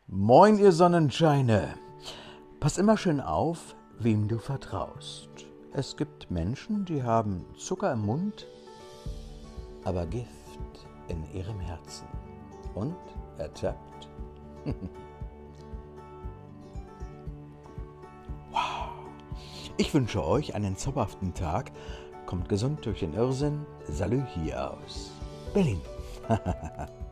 Moin, ihr Sonnenscheine! Pass immer schön auf, wem du vertraust. Es gibt Menschen, die haben Zucker im Mund, aber Gift in ihrem Herzen. Und ertappt. Wow! Ich wünsche euch einen zauberhaften Tag. Kommt gesund durch den Irrsinn. Salü hier aus Berlin.